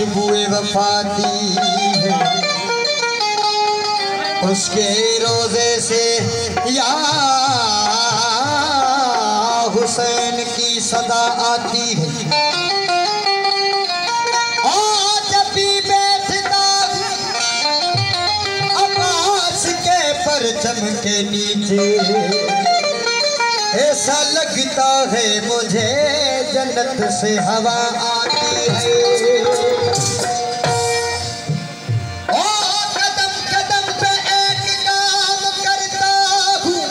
खुशबुए वफाती है, उसके रोजे से या हुसैन की सदा आती है। और जब भी बैठता आकाश के परचम के नीचे, ऐसा लगता है मुझे जन्नत से हवा आती है। और कदम कदम पे एक काम करता हूँ,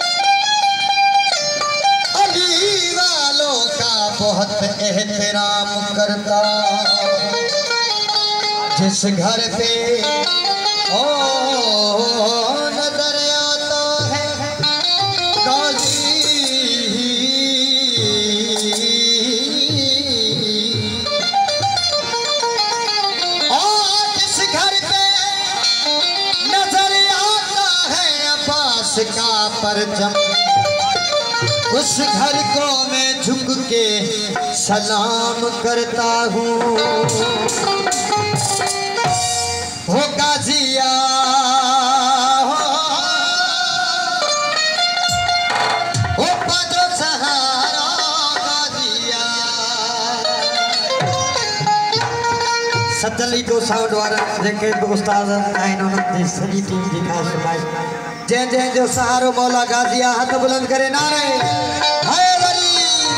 अली वालों का बहुत एहतराम करता। जिस घर पे ओ नजर आता है गाजी, का परचम, उस घर को मैं झुक के सलाम करता हूँ। हो गाजिया हो पदो सहारा गाजिया। सतली को साउंड वारा जेके उस्ताद आहिनि उन्हनि जी सॼी टीम जी ख़ासि फरमाइश। जै जै जो सहारो मौला गाजिया हाथ बुलंद करे नारे हैदरी।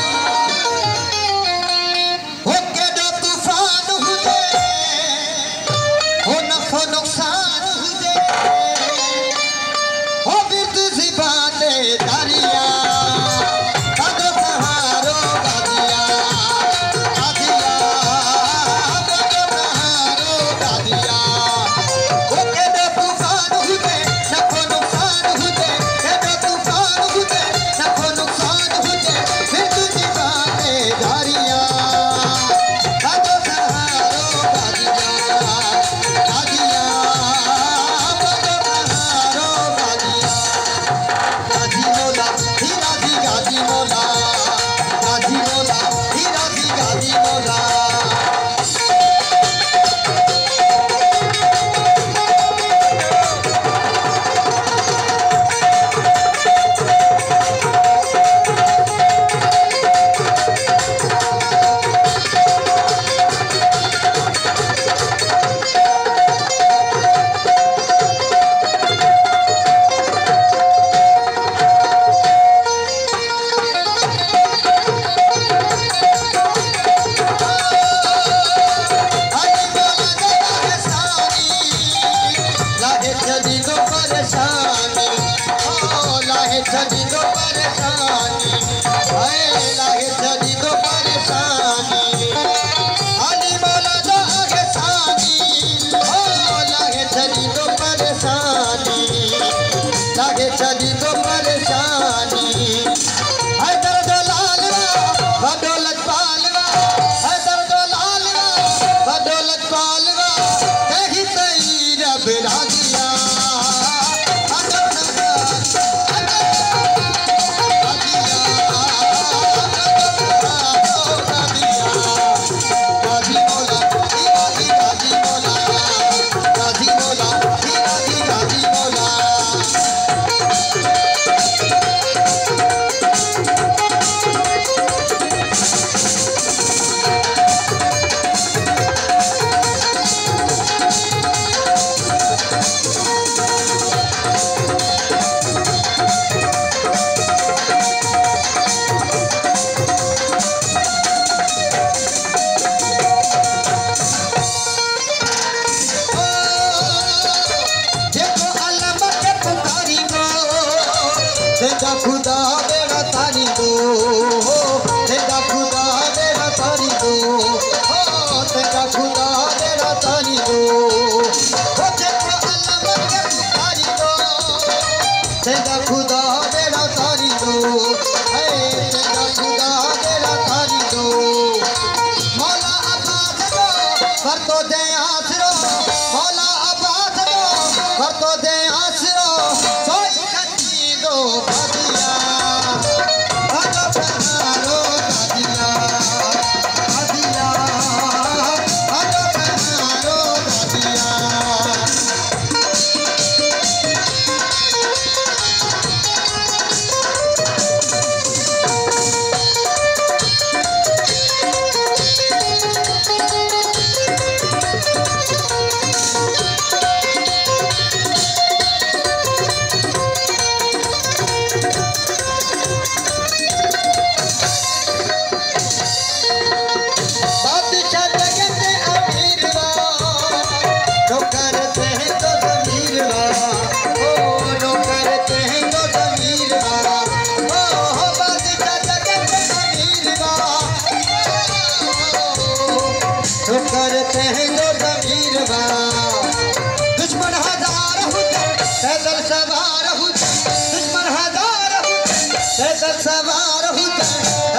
हो केॾो तूफान हुजे, हो नफ़ो नुक़सान हुजे, हो बिर्द ज़िबाने दरिया, पदो सहारो गाजिया, गाजिया पदो सहारो गाजिया। हो केॾो तूफान हुजे, नफ़ो नुक़सान हुजे, केॾो तूफान हुजे, नफ़ो नुक़सान हुजे, बिर्द ज़िबाने दरिया, पदो सहारो गाजिया, गाजिया पदो सहारो गाजिया। गाजी मौला हीरा जी, गाजी मौला, गाजी मौला हीरा जी, गाजी मौला। लाहे छड़ी दो परेशानी, ओ लाहे छड़ी दो परेशानी, हाय लाहे छड़ी दो परेशानी। अली मौला जो आगे सानी, ओ लाहे छड़ी दो परेशानी, लाहे छड़ी दो परेशानी। हैदर दो लालवा बदौलत पालवा, हैदर दो लालवा बदौलत पालवा, कहीं सही रब राजिया। गाजिया वीरवा दुश्मन हजार हुजर पैदल सवार हुजर दुश्मन हजार हुजर पैदल सवार हुजर